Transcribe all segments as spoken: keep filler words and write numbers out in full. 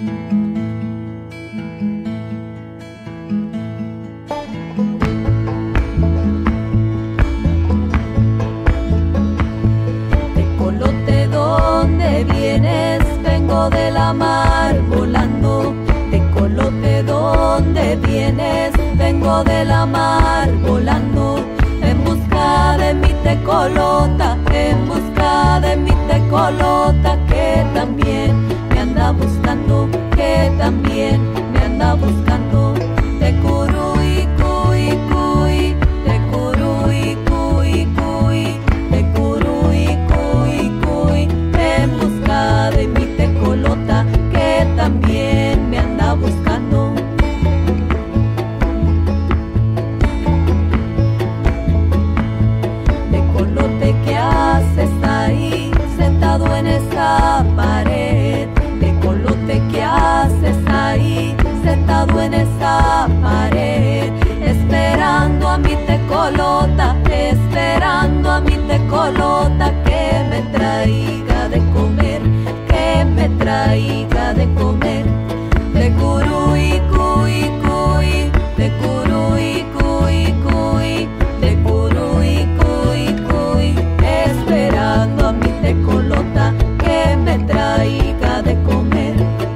Tecolote, ¿dónde vienes? Vengo de la mar volando. Tecolote, ¿dónde vienes? Vengo de la mar volando. En busca de mi tecolota, en busca de mi tecolota, que también me anda buscando, que también me anda buscando. Tecuruy, cuy, cuy, tecuruy, cuy, cuy, tecuruy, cuy, cuy, en busca de mi tecolota, que también me anda buscando. Tecolote, ¿qué haces ahí sentado en esa pared? Tecolote, ¿qué haces ahí sentado en esa pared? Esperando a mi tecolota, esperando a mi tecolota, que me traiga de comer, que me traiga de comer. Tecuruy, cuy, cuy, tecuruy, cuy, cuy, tecuruy, cuy, cuy, esperando a mi tecolota, que me traiga de comer.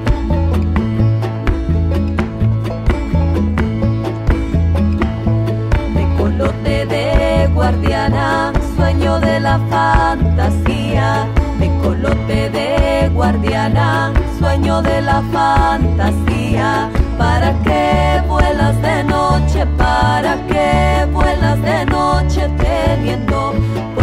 Tecolote de guardiana, sueño de la fantasía. Tecolote de guardiana, sueño de la fantasía. ¿Para qué vuelas de noche? ¿Para qué vuelas de noche teniendo